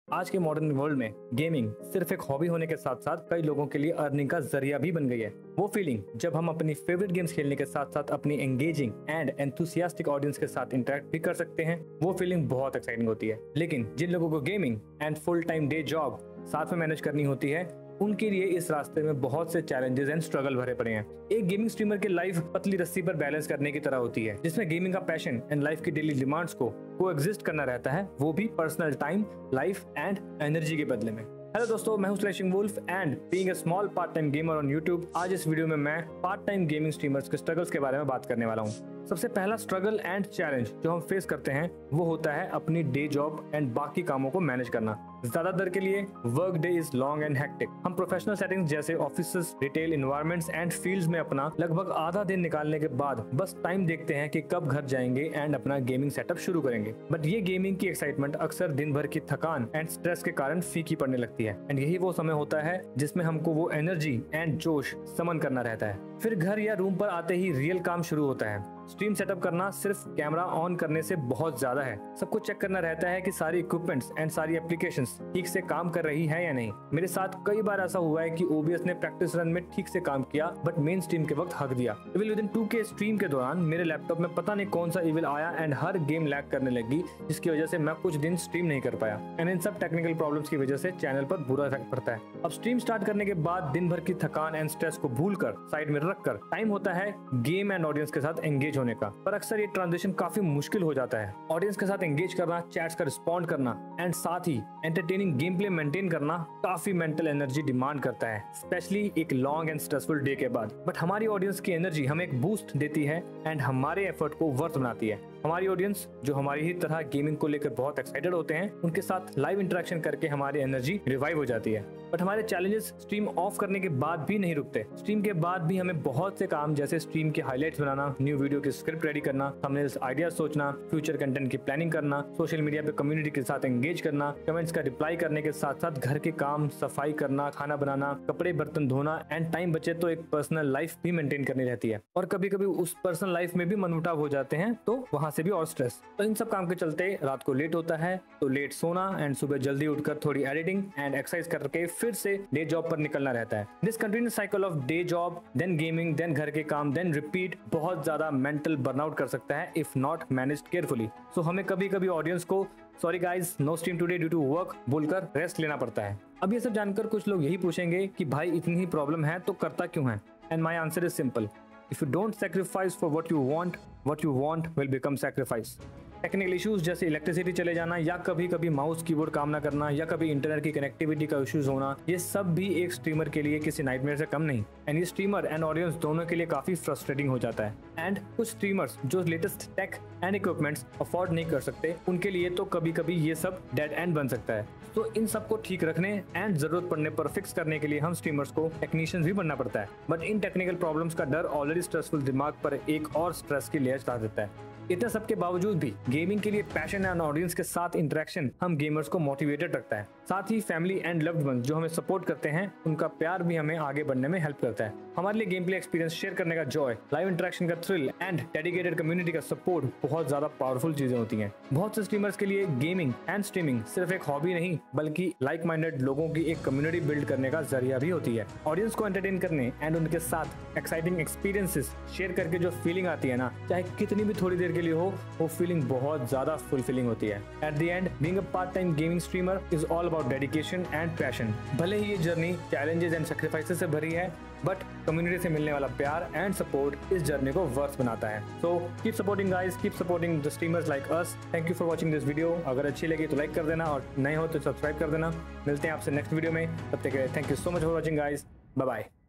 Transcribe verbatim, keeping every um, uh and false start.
आज के modern world में गेमिंग सिर्फ एक हॉबी होने के साथ साथ कई लोगों के लिए अर्निंग का जरिया भी बन गई है। वो फीलिंग जब हम अपनी फेवरेट गेम्स खेलने के साथ साथ अपनी एंगेजिंग एंड एंथुसियास्टिक ऑडियंस के साथ इंटरेक्ट भी कर सकते हैं, वो फीलिंग बहुत एक्साइटिंग होती है। लेकिन जिन लोगों को gaming and full time day job साथ में मैनेज करनी होती है, उनके लिए इस रास्ते में बहुत से चैलेंजेस एंड स्ट्रगल भरे पड़े हैं। एक गेमिंग स्ट्रीमर की लाइफ पतली रस्सी पर बैलेंस करने की तरह होती है, जिसमें गेमिंग का पैशन एंड लाइफ की डेली डिमांड्स को कोएग्जिस्ट करना रहता है, वो भी personal time, life and energy के बदले में। हेलो दोस्तों, मैं हूं slashing wolf and being a small part time gamer on YouTube. आज इस वीडियो में मैं पार्ट टाइम गेमिंग स्ट्रीमर्स के स्ट्रगल्स के बारे में बात करने वाला हूं। सबसे पहला स्ट्रगल एंड चैलेंज जो हम फेस करते हैं वो होता है अपनी डे जॉब एंड बाकी कामों को मैनेज करना। ज्यादातर के लिए work day is long and hectic. हम प्रोफेशनल सेटिंग्स जैसे offices, retail environments and fields में अपना लगभग आधा दिन निकालने के बाद बस टाइम देखते हैं कि कब घर जाएंगे एंड अपना गेमिंग सेटअप शुरू करेंगे। बट ये गेमिंग की एक्साइटमेंट अक्सर दिन भर की थकान एंड स्ट्रेस के कारण फीकी पड़ने लगती है एंड यही वो समय होता है जिसमें हमको वो एनर्जी एंड जोश समन करना रहता है। फिर घर या रूम पर आते ही रियल काम शुरू होता है। स्ट्रीम सेटअप करना सिर्फ कैमरा ऑन करने से बहुत ज्यादा है। सबको चेक करना रहता है कि सारी इक्विपमेंट्स एंड सारी एप्लीकेशंस ठीक से काम कर रही है या नहीं। मेरे साथ कई बार ऐसा हुआ है कि ओबीएस ने प्रैक्टिस रन में ठीक से काम किया बट मेन स्ट्रीम के वक्त हक दिया। इवन विद इन टू के स्ट्रीम के दौरान मेरे लैपटॉप में पता नहीं कौन सा इविल आया एंड हर गेम लैग करने लगी, जिसकी वजह से मैं कुछ दिन स्ट्रीम नहीं कर पाया एंड इन सब टेक्निकल प्रॉब्लम्स की वजह से चैनल पर बुरा इफेक्ट पड़ता है। अब स्ट्रीम स्टार्ट करने के बाद दिन भर की थकान एंड स्ट्रेस को भूलकर साइड में रखकर टाइम होता है गेम एंड ऑडियंस के साथ एंगेज होने का। पर अक्सर ये ट्रांजिशन काफी मुश्किल हो जाता है। ऑडियंस के साथ एंगेज करना, चैट्स का रिस्पॉन्ड करना एंड साथ ही एंटरटेनिंग गेम प्ले मेंटेन करना काफी मेंटल एनर्जी डिमांड करता है, स्पेशली एक लॉन्ग एंड स्ट्रेसफुल डे के बाद। बट हमारी ऑडियंस की एनर्जी हमें एक बूस्ट देती है एंड हमारे एफर्ट को वर्थ बनाती है। हमारी ऑडियंस जो हमारी ही तरह गेमिंग को लेकर बहुत एक्साइटेड होते हैं, उनके साथ लाइव इंटरेक्शन करके हमारी एनर्जी रिवाइव हो जाती है। बट हमारे चैलेंजेस स्ट्रीम ऑफ करने के बाद भी नहीं रुकते। स्ट्रीम के बाद भी हमें बहुत से काम जैसे स्ट्रीम के हाइलाइट्स बनाना, न्यू वीडियो की स्क्रिप्ट रेडी करना, थंबनेल्स आइडियाज सोचना, फ्यूचर कंटेंट की प्लानिंग करना, सोशल मीडिया पे कम्युनिटी के साथ एंगेज करना, कमेंट्स का रिप्लाई करने के साथ साथ घर के काम, सफाई करना, खाना बनाना, कपड़े बर्तन धोना एंड टाइम बचे तो एक पर्सनल लाइफ भी मेंटेन करनी रहती है। और कभी कभी उस पर्सनल लाइफ में भी मनमुटाव हो जाते हैं, तो वहां से भी और स्ट्रेस। तो इन सब काम के चलते रात को लेट होता है, तो लेट सोना एंड सुबह जल्दी उठकर थोड़ी एडिटिंग एंड एक्सरसाइज करके फिर से डे जॉब पर निकलना रहता है। This continuous cycle of day job, then gaming, then घर के काम, देन रिपीट बहुत ज्यादा मेंटल बर्नआउट कर सकता है if not managed carefully. So हमें कभी कभी ऑडियंस को sorry guys, no stream today due to work बोलकर रेस्ट लेना पड़ता है। अब ये सब जानकर कुछ लोग यही पूछेंगे कि भाई इतनी ही प्रॉब्लम है तो करता क्यों है? And my answer is simple, if you don't sacrifice for what you want, what you want will become sacrifice. Technical issues जैसे इलेक्ट्रिसिटी चले जाना या कभी कभी माउस कीबोर्ड काम ना करना या कभी इंटरनेट की कनेक्टिविटी का इश्यूज होना, ये सब भी एक स्ट्रीमर के लिए किसी नाइटमेयर से कम नहीं। एंड ये स्ट्रीमर एंड ऑडियंस दोनों के लिए काफी फ्रस्ट्रेटिंग हो जाता है। एंड कुछ स्ट्रीमर्स जो latest tech and equipments afford नहीं कर सकते, उनके लिए तो कभी कभी ये सब डेड एंड बन सकता है। तो इन सबको ठीक रखने एंड जरूरत पड़ने पर फिक्स करने के लिए हम स्ट्रीमर्स को टेक्नीशियंस भी बनना पड़ता है। बट इन टेक्निकल प्रॉब्लम्स का डर ऑलरेडी स्ट्रेसफुल दिमाग पर एक और स्ट्रेस की लेयर चढ़ा देता है। इतना सब के बावजूद भी गेमिंग के लिए पैशन एंड ऑडियंस के साथ इंटरेक्शन हम गेमर्स को मोटिवेटेड रखता है। साथ ही फैमिली एंड लव्ड वंस जो हमें सपोर्ट करते हैं, उनका प्यार भी हमें आगे बढ़ने में हेल्प करता है। हमारे लिए गेम प्ले एक्सपीरियंस शेयर करने का जॉय, लाइव इंटरेक्शन का थ्रिल एंड डेडिकेटेड कम्युनिटी का सपोर्ट बहुत ज्यादा पावरफुल चीजें होती हैं। बहुत से स्ट्रीमर्स के लिए गेमिंग एंड स्ट्रीमिंग सिर्फ एक हॉबी नहीं बल्कि लाइक माइंडेड लोगों की एक कम्युनिटी बिल्ड करने का जरिया भी होती है। ऑडियंस को एंटरटेन करने एंड उनके साथ एक्साइटिंग एक्सपीरियंसेस शेयर करके जो फीलिंग आती है ना, चाहे कितनी भी थोड़ी देर के लिए हो, वो फीलिंग बहुत ज्यादा फुलफिलिंग होती है। At the end being a part time gaming streamer is all about dedication and passion. भले ही ये जर्नी चैलेंजेस एंड सैक्रिफाइसेस से भरी है, बट कम्युनिटी से मिलने वाला प्यार एंड सपोर्ट इस जर्नी को वर्थ बनाता है। So keep supporting guys, keep supporting the streamers like us. Thank you for watching this video. अगर अच्छी लगी तो लाइक कर देना और नए हो तो सब्सक्राइब कर देना। मिलते हैं आपसे नेक्स्ट वीडियो में, तब तक के लिए thank you so much for watching guys. Bye bye.